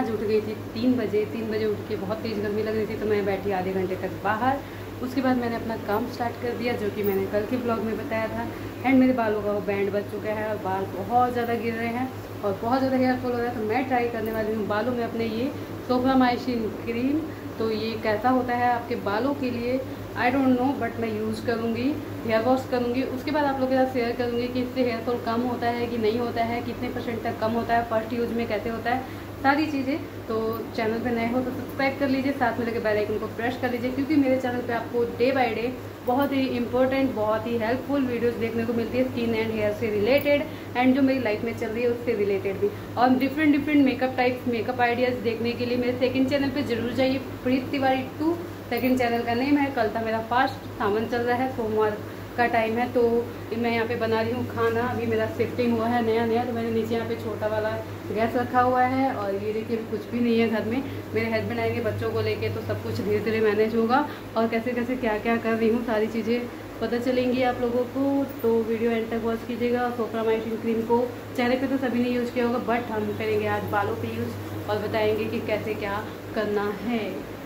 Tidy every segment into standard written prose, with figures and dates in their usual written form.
आज उठ गई थी 3 बजे। 3 बजे उठ के बहुत तेज़ गर्मी लग रही थी, तो मैं बैठी आधे घंटे तक बाहर। उसके बाद मैंने अपना काम स्टार्ट कर दिया, जो कि मैंने कल के ब्लॉग में बताया था। एंड मेरे बालों का वो बैंड बच चुका है और बाल बहुत ज़्यादा गिर रहे हैं और बहुत ज़्यादा हेयर फॉल हो रहा है। तो मैं ट्राई करने वाली हूँ बालों में अपने ये सोफ्रामाइसिन क्रीम। तो ये कैसा होता है आपके बालों के लिए आई डोंट नो, बट मैं यूज़ करूँगी, हेयर वॉश करूँगी। उसके बाद आप लोगों के साथ शेयर करूँगी कि इससे हेयर फॉल कम होता है कि नहीं होता है, कितने % तक कम होता है, फर्स्ट यूज़ में कैसे होता है, सारी चीज़ें। तो चैनल पे नए हो तो सब्सक्राइब कर लीजिए, साथ में लगे बेल आइकन को प्रेस कर लीजिए, क्योंकि मेरे चैनल पे आपको डे बाय डे बहुत ही इंपॉर्टेंट, बहुत ही हेल्पफुल वीडियोस देखने को मिलती है स्किन एंड हेयर से रिलेटेड, एंड जो मेरी लाइफ में चल रही है उससे रिलेटेड भी। और different makeup types, makeup ideas देखने के लिए मेरे सेकंड चैनल पे जरूर जाइए, प्रीत तिवारी 2 सेकंड चैनल का नेम है। कल था मेरा फास्ट, सावन चल रहा है, सोमवार का टाइम है। तो मैं यहाँ पे बना रही हूँ खाना। अभी मेरा शिफ्टिंग हुआ है नया, तो मैंने नीचे यहाँ पे छोटा वाला गैस रखा हुआ है। और ये देखिए कुछ भी नहीं है घर में, मेरे हस्बैंड आएंगे बच्चों को लेके, तो सब कुछ धीरे धीरे मैनेज होगा। और कैसे कैसे क्या क्या कर रही हूँ सारी चीज़ें पता चलेंगी आप लोगों को। तो वीडियो एंड तक वॉच कीजिएगा। सोफ्रामाइसिन क्रीम को चेहरे पे तो सभी ने यूज़ किया होगा, बट हम करेंगे आज बालों पे यूज़ और बताएंगे कि कैसे क्या करना है।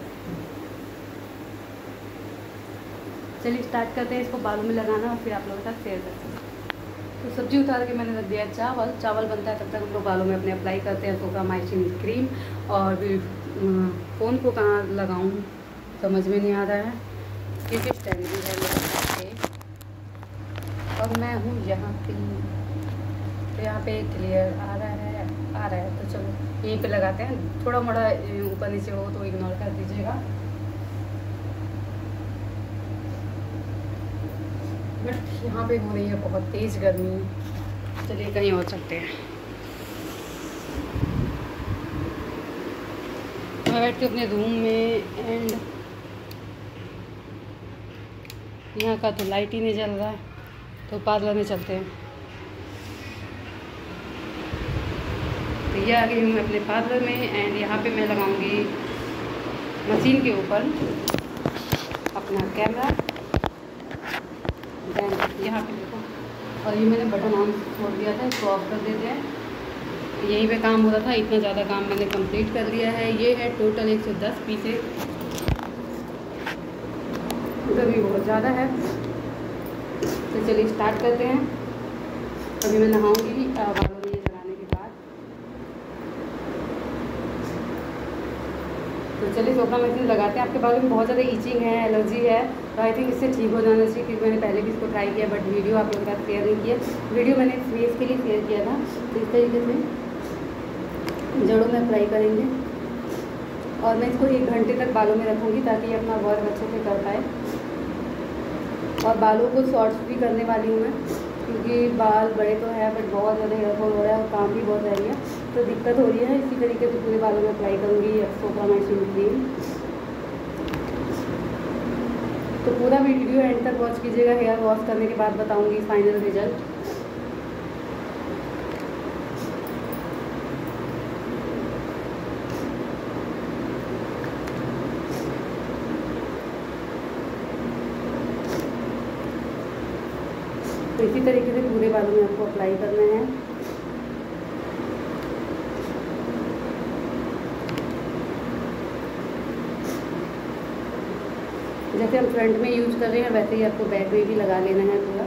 चलिए स्टार्ट करते हैं इसको बालों में लगाना और फिर आप लोगों के साथ शेयर करते हैं। तो सब्जी उतार के मैंने रख दिया चावल बनता है, तब तक हम लोग बालों में अपने अप्लाई करते हैं सोफ्रामाइसिन क्रीम। और फिर फ़ोन को कहाँ लगाऊं समझ में नहीं आ रहा है, क्योंकि स्टैंड भी है मेरे पास पे और मैं हूँ यहाँ पे। तो यहाँ पे क्लियर आ रहा है, तो चलो यहीं पे लगाते हैं। थोड़ा मोड़ा ऊपर नीचे हो तो इग्नोर कर दीजिएगा। बट यहाँ पे हो रही है बहुत तेज़ गर्मी। चलिए कहीं और चलते हैं। मैं बैठती हूँ अपने रूम में, एंड यहाँ का तो लाइट ही नहीं जल रहा है, तो पार्लर में चलते हैं। तो ये आ गई हूँ मैं अपने पार्लर में, एंड यहाँ पे मैं लगाऊंगी मशीन के ऊपर अपना कैमरा। यहाँ पे देखो, और ये मैंने बटन ऑन छोड़ दिया था, इसको ऑफ कर देते हैं। यहीं पे काम हो रहा था, इतना ज़्यादा काम मैंने कंप्लीट कर लिया है। ये है टोटल 110 पीसेस, गर्मी बहुत ज़्यादा है। तो चलिए स्टार्ट करते हैं। अभी मैं नहाऊंगी बालों में ये लगाने के बाद। तो चलिए सोफ्रामाइसिन लगाते हैं। आपके बालों में बहुत ज़्यादा ईचिंग है, एलर्जी है, तो आई थिंक इससे ठीक हो जाना चाहिए, क्योंकि मैंने पहले भी इसको ट्राई किया, बट वीडियो आप लोगों के साथ शेयर नहीं किया। वीडियो मैंने फेस के लिए शेयर किया था। तो इस तरीके से जड़ों में अप्लाई करेंगे और मैं इसको 1 घंटे तक बालों में रखूँगी, ताकि ये अपना वर्क अच्छे से कर पाए। और बालों को शॉर्ट्स भी करने वाली हूँ मैं, क्योंकि बाल बड़े तो है बट बहुत ज़्यादा हेयर फॉल हो रहा है और काम भी बहुत रह गया, तो दिक्कत हो रही है। इसी तरीके से पूरे बालों में अप्लाई करूँगी सोफ्रामाइसिन क्रीम। तो पूरा वीडियो एंड तक वॉच कीजिएगा। हेयर वॉश करने के बाद बताऊँगी फाइनल रिजल्ट। तो इसी तरीके से पूरे बालों में आपको अप्लाई करना है। जैसे हम फ्रंट में यूज़ कर रहे हैं वैसे ही आपको बैक में भी लगा लेना है पूरा।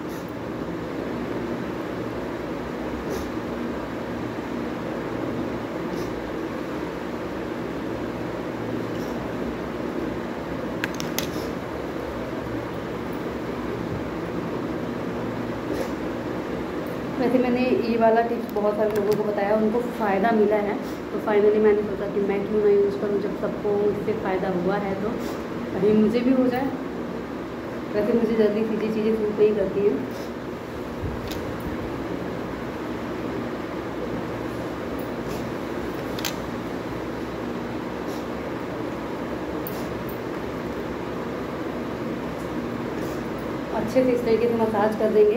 वैसे मैंने ये वाला टिप्स बहुत सारे लोगों को बताया, उनको फ़ायदा मिला है, तो फाइनली मैंने सोचा कि मैं क्यों ना यूज़ करूँ। जब सबको इससे फ़ायदा हुआ है तो कहीं मुझे भी हो जाए। वैसे मुझे जल्दी सीधी चीज़ें सूट नहीं करती हैं। अच्छे से इस तरीके से मसाज कर देंगे।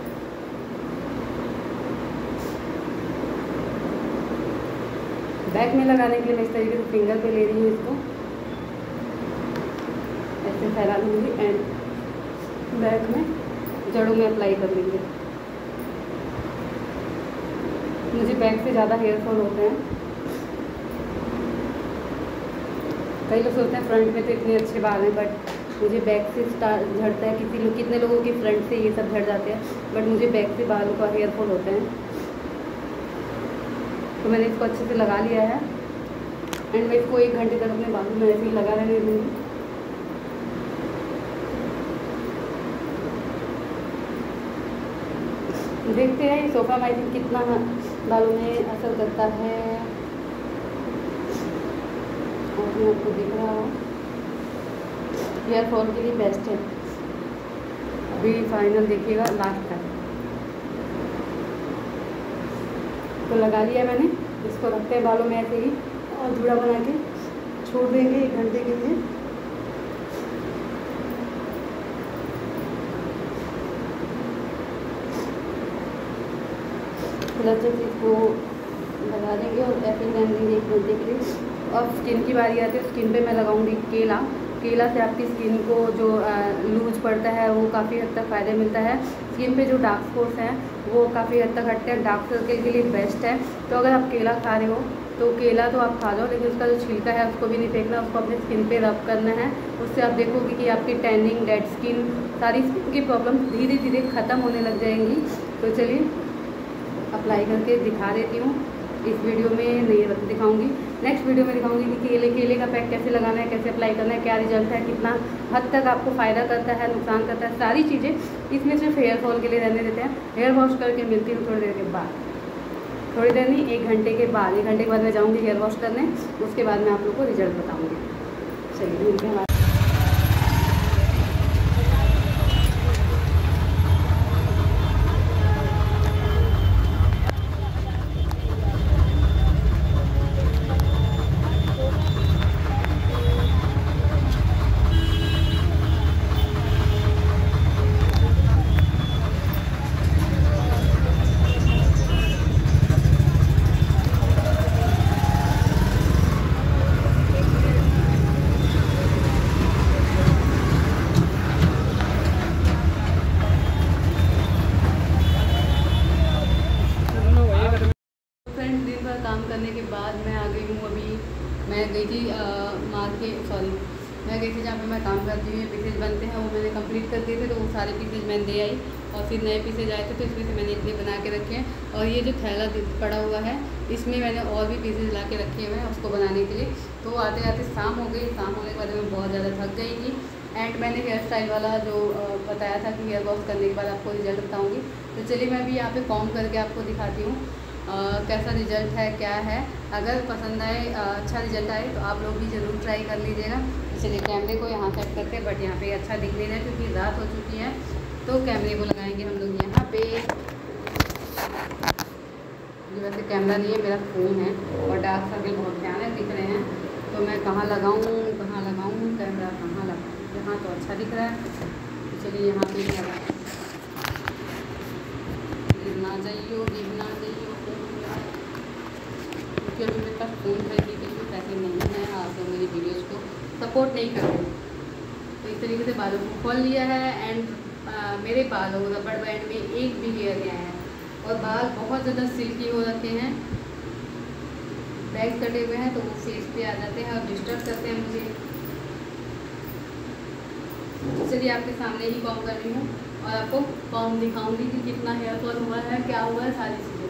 बैक में लगाने के लिए मैं इस तरीके से फिंगर पे ले रही हूँ, इसको ऐसे फैला लूँगी एंड बैक में जड़ों में अप्लाई कर लेंगे। मुझे बैक से ज़्यादा हेयर फॉल होते हैं, कई लोग सोचते हैं फ्रंट में तो इतने अच्छे बाल हैं, बट मुझे बैक से स्टार्ट झड़ता है। कितने लोगों के फ्रंट से ये सब झड़ जाते हैं, बट मुझे बैक से बालों का हेयर फॉल होता है। तो मैंने इसको अच्छे से लगा लिया है एंड मैं इसको 1 घंटे तक अपने बालों में ऐसे ही लगा रहने दूँगी। देखते हैं ये सोफा माइसिन कितना बालों में असर करता है। और आपको दिख रहा हो हेयर फॉल के लिए बेस्ट है। अभी फाइनल देखिएगा लास्ट तक। तो लगा लिया मैंने, इसको रखते हैं बालों में ऐसे ही और जुड़ा बना के छोड़ देंगे 1 घंटे के लिए। प्लस जब इसको लगा देंगे और ऐसे ही रहने देंगे 1 घंटे के लिए। अब स्किन की बारी आती है। स्किन पे मैं लगाऊंगी केला से आपकी स्किन को जो लूज पड़ता है वो काफ़ी हद तक फ़ायदा मिलता है। स्किन पे जो डार्क स्पॉट्स हैं वो काफ़ी हद तक हटते हैं, डार्क सर्कल के लिए बेस्ट है। तो अगर आप केला खा रहे हो तो केला तो आप खा लो, लेकिन उसका जो छिलका है उसको भी नहीं फेंकना, उसको अपने स्किन पे रब करना है। उससे आप देखोगे कि आपकी टैनिंग, डेड स्किन, सारी स्किन की प्रॉब्लम धीरे धीरे ख़त्म होने लग जाएंगी। तो चलिए अप्लाई करके दिखा देती हूँ। इस वीडियो में नहीं दिखाऊंगी, नेक्स्ट वीडियो में दिखाऊंगी कि केले का पैक कैसे लगाना है, कैसे अप्लाई करना है, क्या रिजल्ट है, कितना हद तक आपको फ़ायदा करता है, नुकसान करता है, सारी चीज़ें। इसमें सिर्फ हेयर फॉल के लिए रहने देते हैं। हेयर वॉश करके मिलती हूँ थोड़ी देर के बाद, थोड़ी देर नहीं 1 घंटे के बाद। 1 घंटे के बाद मैं जाऊँगी हेयर वॉश करने, उसके बाद मैं आप लोग को रिजल्ट बताऊँगी। चलिए मिलते हैं। काम करने के बाद मैं आ गई हूँ। अभी मैं गई थी मैं गई थी जहाँ पे मैं काम करती हूँ। पीसेज बनते हैं वो मैंने कंप्लीट कर दिए थे, तो वो सारे पीसेज मैंने दे आई और फिर नए पीसेज आए थे, तो इसमें से मैंने इतने बना के रखे हैं। और ये जो थैला पड़ा हुआ है इसमें मैंने और भी पीसेज ला के रखे हुए हैं उसको बनाने के लिए। तो आते आते शाम हो गई। शाम होने के बाद मैं बहुत ज़्यादा थक गई थी एंड मैंने हेयर स्टाइल वाला जो बताया था कि हेयर वॉश करने के बाद आपको रिजल्ट बताऊँगी। तो चलिए मैं भी यहाँ पर कॉम्ब करके आपको दिखाती हूँ कैसा रिज़ल्ट है, क्या है। अगर पसंद आए, अच्छा रिज़ल्ट आए तो आप लोग भी ज़रूर ट्राई कर लीजिएगा। चलिए कैमरे को यहाँ सेट करते हैं, बट यहाँ पे अच्छा दिख नहीं रहा है क्योंकि रात हो चुकी है। तो कैमरे को लगाएंगे हम लोग यहाँ पे। जो वैसे कैमरा नहीं है, मेरा फ़ोन है और डार्क सर्कल बहुत भयानक दिख रहे हैं। तो मैं कहाँ लगाऊँ कैमरा, कहाँ लगाऊँ? यहाँ तो अच्छा दिख रहा है। तो चलिए यहाँ पर लगा, गिरना चाहिए क्योंकि अभी मेरे पास फ़ोन खरीदने के लिए पैसे नहीं हैं। आप लोग मेरी वीडियोज़ को सपोर्ट नहीं कर रहे। तो इस तरीके से बालों को खोल लिया है एंड मेरे बालों रबड़ बैंड में एक भी हेयर नहीं आया है और बाल बहुत ज़्यादा सिल्की हो रखे हैं। बैग कटे हुए हैं तो वो फेस पे आ जाते हैं और डिस्टर्ब करते हैं मुझे। चलिए आपके सामने ही कॉम कर रही हूँ और आपको कॉम दिखाऊंगी कि कितना हेयर फॉल हुआ है, क्या हुआ है, सारी चीज़ें।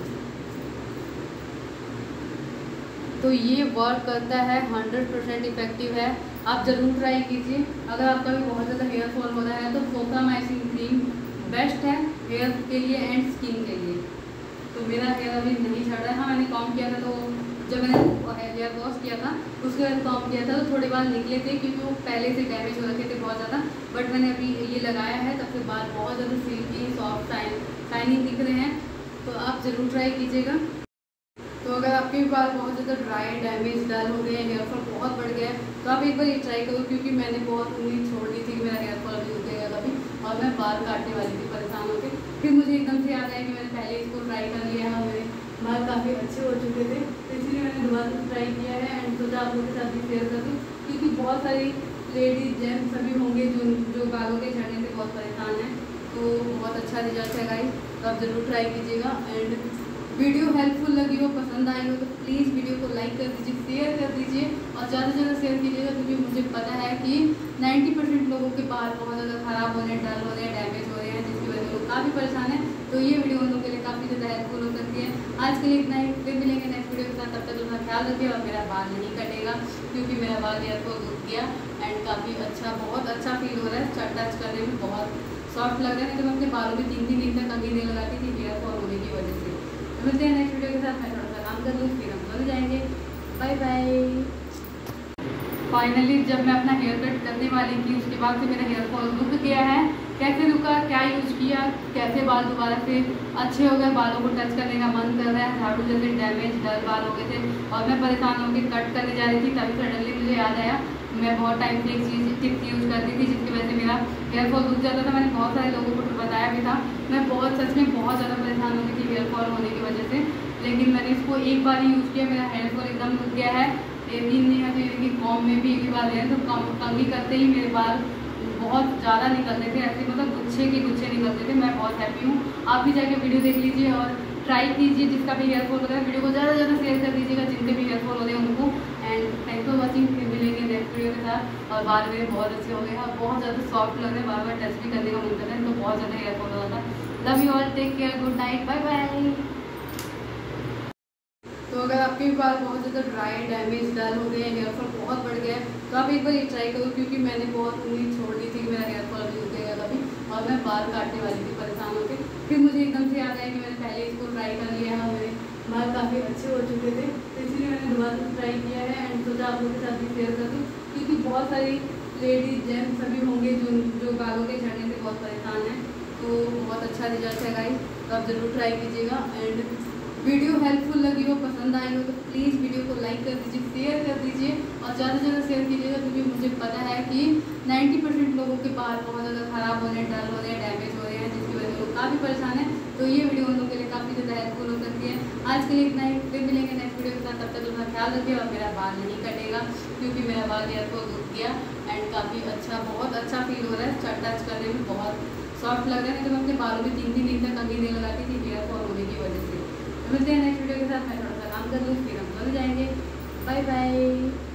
तो ये वर्क करता है, 100% इफेक्टिव है। आप ज़रूर ट्राई कीजिए। अगर आपका भी बहुत ज़्यादा हेयर फॉल हो रहा है तो सोफ्रामाइसिन क्रीम बेस्ट है हेयर के लिए एंड स्किन के लिए। तो मेरा हेयर अभी नहीं झड़ रहा है। हाँ, मैंने कॉम किया था, तो जब मैंने हेयर वॉश किया था उसके बाद कॉम किया था तो थोड़े बाल निकले थे क्योंकि वो पहले से डैमेज हो रखे थे बहुत ज़्यादा। बट मैंने अभी ये लगाया है तब से बाल बहुत ज़्यादा सिल्की, सॉफ्ट, शाइनिंग दिख रहे हैं। तो आप ज़रूर ट्राई कीजिएगा। तो अगर आपके भी बाल बहुत ज़्यादा ड्राई, डैमेज, डल हो गए हैं, हेयर फॉल बहुत बढ़ गया है, तो आप एक बार ये ट्राई करो। क्योंकि मैंने बहुत उम्मीद छोड़ दी थी कि मेरा हेयर फॉल अभी रुकेगा कभी, और मैं बाल काटने वाली थी परेशान होकर। फिर मुझे एकदम से याद आया कि मैंने पहले इसको ट्राई कर लिया है और मेरे बाल काफ़ी अच्छे हो चुके थे, तो इसलिए मैंने दोबारा ट्राई किया है एंड सोचा आप लोगों के साथ भी शेयर कर दूँ। क्योंकि बहुत सारी लेडीज, जेंट्स सभी होंगे जो बालों के झड़ने से बहुत परेशान हैं। तो बहुत अच्छा रिजल्ट है गाइस, तो आप ज़रूर ट्राई कीजिएगा। एंड वीडियो हेल्पफुल लगी हो, पसंद आई हो तो प्लीज़ वीडियो को लाइक कर दीजिए, शेयर कर दीजिए और ज़्यादा से ज़्यादा शेयर कीजिएगा, क्योंकि मुझे पता है कि 90% लोगों के बाल बहुत ज़्यादा ख़राब हो रहे हैं, डल हो रहे हैं, डैमेज हो रहे हैं, जिसकी वजह से लोग काफ़ी परेशान हैं। तो ये वीडियो उन लोगों के लिए काफ़ी ज़्यादा हेल्पफुल हो सकती है। आज के लिए इतना ही, फिर मिलेंगे नेक्स्ट वीडियो के साथ। तब तक अपना ख्याल रखिए और मेरा बाल नहीं कटेगा, क्योंकि मेरा बाल हेयर फॉल रुक गया एंड काफ़ी अच्छा, बहुत अच्छा फील हो रहा है। टच करने में बहुत सॉफ्ट लग रहा है। तो मैं अपने बालों में 3-3 दिन तक कंघी नहीं लगाती थी हेयर फॉल होने की वजह से। तो मिलते हैं नेक्स्ट वीडियो के साथ। मैं थोड़ा सा काम कर लूँ, फिर हम चल जाएंगे। Bye bye. फाइनली जब मैं अपना हेयर कट करने वाली थी, उसके बाद से मेरा हेयर फॉल रुक गया है। कैसे रुका, क्या यूज़ किया, कैसे बाल दोबारा से अच्छे हो गए, बालों को टच करने का मन कर रहा है। झाड़ू जैसे डैमेज डल बाल हो गए थे और मैं परेशान होकर कट करने जा रही थी, तभी सडनली मुझे याद आया मैं बहुत टाइम से एक टिप्स यूज़ करती थी, जिसकी वजह से मेरा हेयर फॉल रुक जाता था। मैंने बहुत सारे लोगों को बताया भी था। मैं सच में बहुत ज़्यादा परेशान हो गई थी हेयर फॉल होने की वजह से, लेकिन मैंने इसको एक बार ही यूज़ किया, मेरा हेयर फॉल एकदम रुक गया है। यकीन नहीं है तो कि कॉम में भी एक ही बार है, तो कंघी करते ही मेरे बाल बहुत ज़्यादा निकलते थे, ऐसे मतलब गुच्छे के गुच्छे निकलते थे। मैं बहुत हैप्पी हूँ। आप भी जाके वीडियो देख लीजिए और ट्राई कीजिए। जिसका भी हेयर फॉल हो रहा है वीडियो को ज़्यादा से ज़्यादा शेयर कर दीजिएगा, जिनके भी हेयर फॉल हो रहे हैं उनको। And thanks for watching. फिर मिलेंगे नेक्स्ट वीडियो के साथ। और बाल मेरे बहुत अच्छे हो गए हैं और बहुत ज़्यादा सॉफ्ट लग रहे हैं, बार बार टच भी करने का मन कर रहा है, तो बहुत ज़्यादा हेयर फॉल हो रहा था। Love you all, take care, good night, bye bye. तो अगर आपके भी बाल बहुत ज़्यादा ड्राई, डैमेज, डल हो गए हैं, हेयर फॉल बहुत बढ़ गया है, तो आप एक बार ये ट्राई करो, क्योंकि मैंने बहुत उम्मीद छोड़ दी थी कि मेरा हेयर फॉल अभी रुकेगा कभी, और मैं बाल काटने वाली थी परेशान होकर। फिर मुझे एकदम से याद आया कि मैंने पहले इसको ट्राई कर लिया है और मेरे बाल काफ़ी अच्छे हो चुके थे, तो इसलिए मैंने दोबारा से ट्राई किया है एंड सोचा आप लोगों के साथ भी शेयर कर दूँ, क्योंकि बहुत सारी लेडीज जेंट्स सभी होंगे जो बालों के झड़ने से बहुत परेशान हैं। तो बहुत अच्छा रिजल्ट है गाइस, तो आप ज़रूर ट्राई कीजिएगा। एंड वीडियो हेल्पफुल लगी हो, पसंद आई हो तो प्लीज़ वीडियो को लाइक कर दीजिए, शेयर कर दीजिए और ज़्यादा से ज़्यादा शेयर कीजिएगा, क्योंकि मुझे पता है कि 90% लोगों के बाल बहुत ज़्यादा ख़राब हो रहे हैं, डल हो रहे हैं, डैमेज हो रहे हैं, जिसकी वजह से लोग काफ़ी परेशान हैं। तो ये वीडियो उन लोगों के लिए काफ़ी ज़्यादा हेल्पफुल हो सकती है। आज के लिए इतना ही, फिर मिलेंगे नेक्स्ट वीडियो के साथ। तब तक अपना ख्याल रखिए और मेरा बाल नहीं कटेगा, क्योंकि मेरा बाल हेयर फॉल रुक गया एंड काफ़ी अच्छा, बहुत अच्छा फील हो रहा है। टच करने में बहुत सॉफ्ट लग रहा है। तो मैं अपने बालों में 3-3 दिन तक कंघी नहीं लगाती थी हेयर फॉल होने की वजह से। मिलते हैं नेक्स्ट वीडियो के साथ। मैं थोड़ा सा काम कर लूँ, फिर हम चल जाएंगे। Bye bye.